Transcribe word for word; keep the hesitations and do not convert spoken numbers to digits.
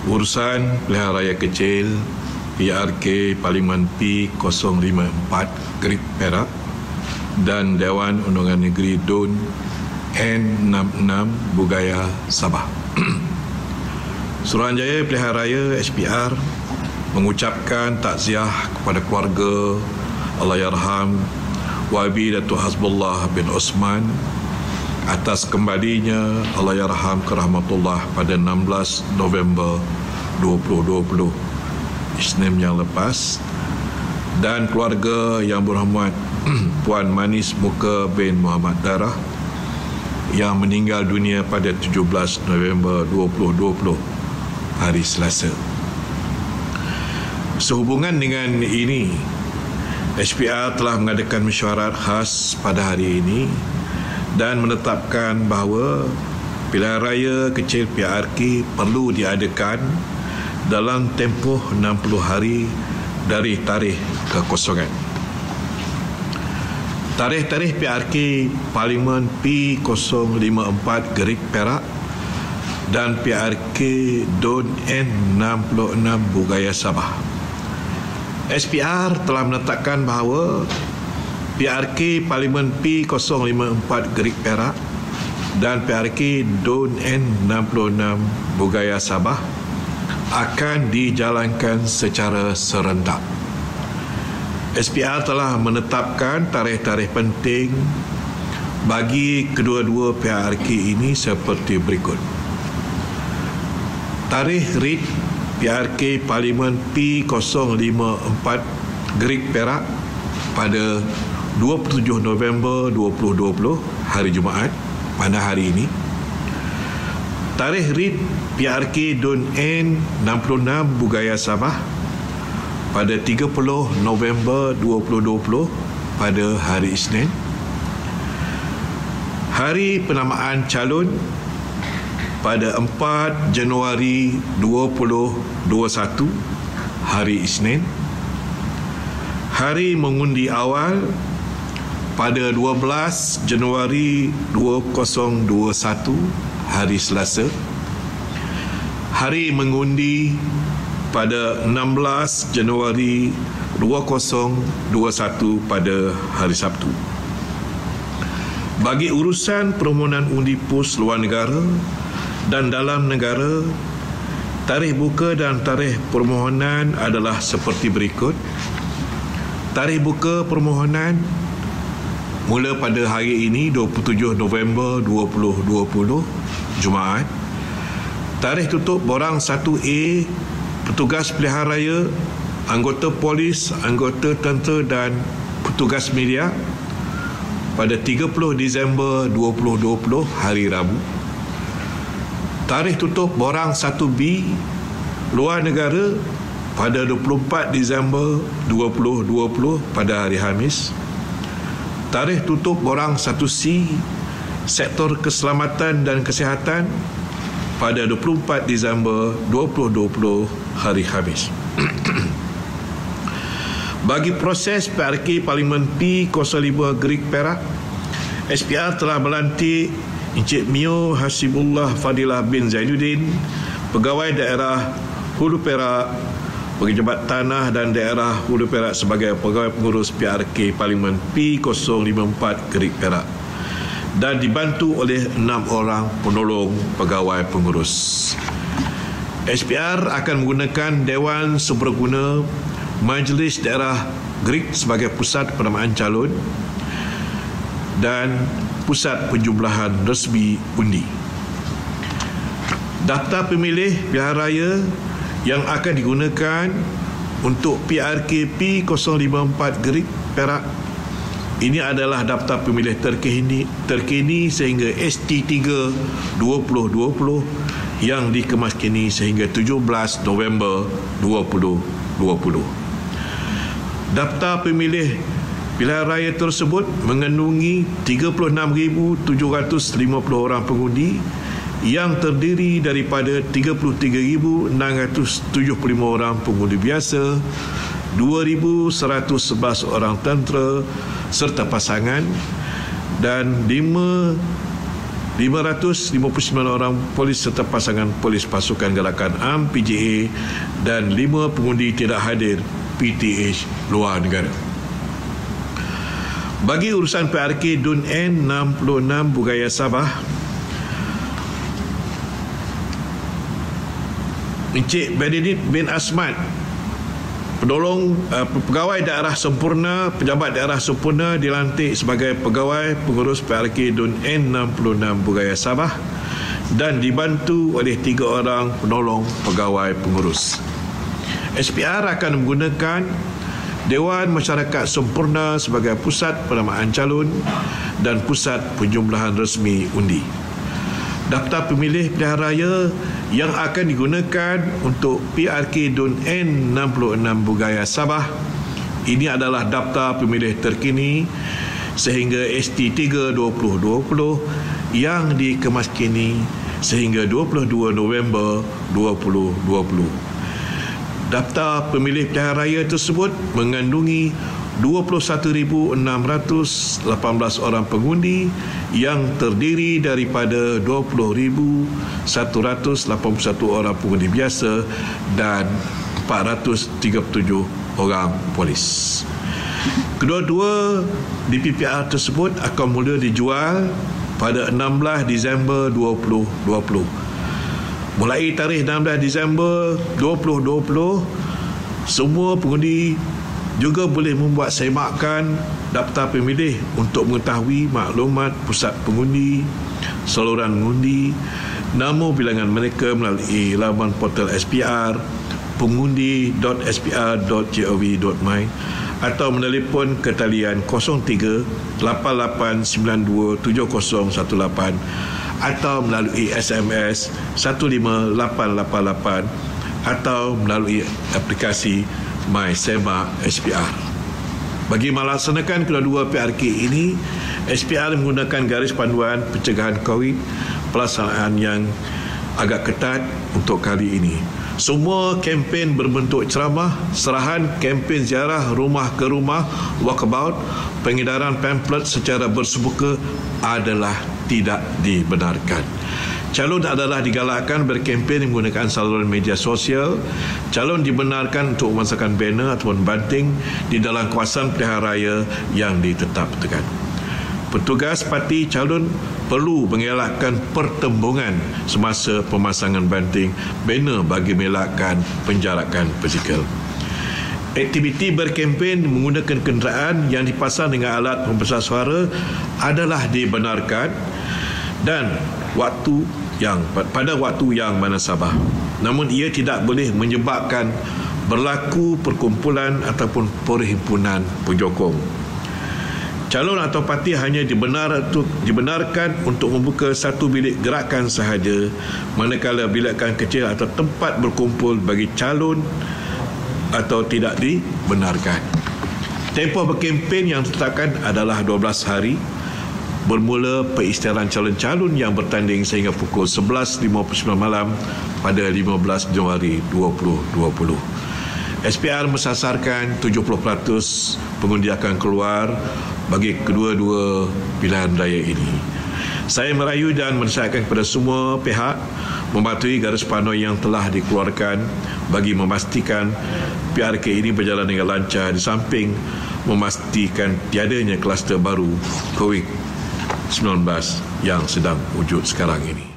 Urusan Pilihan Raya Kecil P R K Parlimen P kosong lima empat Grid Perak dan Dewan Undangan Negeri D U N N enam enam Bugaya Sabah. Suruhanjaya Pilihan Raya S P R mengucapkan takziah kepada keluarga Allahyarham Wabi Datuk Hasbullah bin Osman atas kembalinya Allahyarham ke rahmatullah pada enam belas November dua ribu dua puluh Isnin yang lepas, dan keluarga yang berhormat Puan Manis Muka bin Muhammad Darah yang meninggal dunia pada tujuh belas November dua ribu dua puluh hari Selasa. Sehubungan dengan ini, S P R telah mengadakan mesyuarat khas pada hari ini dan menetapkan bahawa Pilihan Raya Kecil P R K perlu diadakan dalam tempoh enam puluh hari dari tarikh kekosongan. Tarikh-tarikh P R K Parlimen P kosong lima empat Grid Perak dan P R K D U N N enam enam Bugaya Sabah. S P R telah menetapkan bahawa P R K Parlimen P kosong lima empat Grid Perak dan P R K D U N N enam enam Bugaya Sabah akan dijalankan secara serentak. S P R telah menetapkan tarikh-tarikh penting bagi kedua-dua P R K ini seperti berikut. Tarikh R I D P R K Parlimen P kosong lima empat Grid Perak pada dua puluh tujuh November dua ribu dua puluh hari Jumaat pada hari ini. Tarikh R I D P R K D U N N enam enam Bugaya Sabah pada tiga puluh November dua ribu dua puluh pada hari Isnin. Hari penamaan calon pada empat Januari dua ribu dua puluh satu hari Isnin. Hari mengundi awal pada dua belas Januari dua ribu dua puluh satu hari Selasa. Hari mengundi pada enam belas Januari dua ribu dua puluh satu pada hari Sabtu. Bagi urusan permohonan undi pos luar negara dan dalam negara, tarikh buka dan tarikh permohonan adalah seperti berikut. Tarikh buka permohonan mula pada hari ini dua puluh tujuh November dua ribu dua puluh Jumaat. Tarikh tutup borang satu A petugas pilihan raya, anggota polis, anggota tentera dan petugas media pada tiga puluh Disember dua ribu dua puluh hari Rabu. Tarikh tutup borang satu B luar negara pada dua puluh empat Disember dua ribu dua puluh pada hari Khamis. Tarikh tutup borang satu C sektor keselamatan dan kesihatan pada dua puluh empat Disember dua ribu dua puluh hari Khamis. Bagi proses P R K Parlimen P kosong lima Grid Perak, S P R telah melantik Encik Mio Hasibullah Fadilah bin Zainuddin, Pegawai Daerah Hulu Perak, Pejabat Tanah dan Daerah Hulu Perak sebagai Pegawai Pengurus P R K Parlimen P kosong lima empat Grid Perak dan dibantu oleh enam orang penolong pegawai pengurus. S P R akan menggunakan Dewan Seberguna Majlis Daerah Grid sebagai pusat penamaan calon dan pusat penjumlahan resmi undi. Daftar pemilih pilihan raya yang akan digunakan untuk P R K P kosong lima empat Grid Perak ini adalah daftar pemilih terkini, terkini sehingga S T tiga dua ribu dua puluh yang dikemaskini sehingga tujuh belas November dua ribu dua puluh. Daftar pemilih pilihan raya tersebut mengandungi tiga puluh enam ribu tujuh ratus lima puluh orang pengundi yang terdiri daripada tiga puluh tiga ribu enam ratus tujuh puluh lima orang pengundi biasa, dua ribu seratus sebelas orang tentera serta pasangan dan lima lima ratus lima puluh sembilan orang polis serta pasangan polis pasukan gerakan A M P J A dan lima pengundi tidak hadir P T H luar negara. Bagi urusan P R K D U N N enam puluh enam Bugaya Sabah, Encik Benedict bin Asmat, penolong uh, pegawai daerah sempurna, pejabat daerah sempurna, dilantik sebagai pegawai pengurus P R K D U N N enam puluh enam Bugaya Sabah dan dibantu oleh tiga orang penolong pegawai pengurus. S P R akan menggunakan Dewan Masyarakat Sempurna sebagai pusat penamaan calon dan pusat penjumlahan resmi undi. Daftar pemilih pilihan raya yang akan digunakan untuk P R K D U N N enam puluh enam Bugaya Sabah ini adalah daftar pemilih terkini sehingga S T tiga dua ribu dua puluh yang dikemaskini sehingga dua puluh dua November dua ribu dua puluh. Daftar pemilih pilihan raya tersebut mengandungi dua puluh satu ribu enam ratus lapan belas orang pengundi yang terdiri daripada dua puluh ribu satu ratus lapan puluh satu orang pengundi biasa dan empat ratus tiga puluh tujuh orang polis. Kedua-dua D P P R tersebut akan mula dijual pada enam belas Disember dua ribu dua puluh. Mulai tarikh enam belas Disember dua ribu dua puluh, semua pengundi juga boleh membuat semakan daftar pemilih untuk mengetahui maklumat pusat pengundi, saluran mengundi, nama bilangan mereka melalui laman portal S P R pengundi dot s p r dot gov dot my atau menelefon ke talian kosong tiga lapan lapan sembilan dua tujuh kosong satu lapan atau melalui S M S satu lima lapan lapan lapan atau melalui aplikasi MySema S P R. Bagi melaksanakan kedua-dua P R K ini, S P R menggunakan garis panduan pencegahan COVID pelaksanaan yang agak ketat untuk kali ini. Semua kempen berbentuk ceramah, serahan kempen ziarah rumah ke rumah, walkabout, pengedaran pamflet secara bersebuka adalah tidak dibenarkan. Calon adalah digalakkan berkempen menggunakan saluran media sosial. Calon dibenarkan untuk memasangkan banner ataupun banting di dalam kawasan pilihan raya yang ditetapkan. Petugas parti calon perlu mengelakkan pertembungan semasa pemasangan banting banner bagi mengelakkan penjarakan fizikal. Aktiviti berkempen menggunakan kenderaan yang dipasang dengan alat pembesar suara adalah dibenarkan dan waktu yang pada waktu yang munasabah. Namun ia tidak boleh menyebabkan berlaku perkumpulan ataupun perhimpunan penyokong. Calon atau parti hanya dibenar untuk, dibenarkan untuk membuka satu bilik gerakan sahaja, manakala bilakan kecil atau tempat berkumpul bagi calon atau tidak dibenarkan. Tempoh berkempen yang ditetapkan adalah dua belas hari, bermula pengisytiharan calon-calon yang bertanding sehingga pukul sebelas lima puluh sembilan malam pada lima belas Januari dua ribu dua puluh. S P R mensasarkan tujuh puluh peratus pengundi akan keluar bagi kedua-dua pilihan raya ini. Saya merayu dan menasihatkan kepada semua pihak mematuhi garis panduan yang telah dikeluarkan bagi memastikan P R K ini berjalan dengan lancar, di samping memastikan tiadanya kluster baru COVID sembilan belas yang sedang wujud sekarang ini.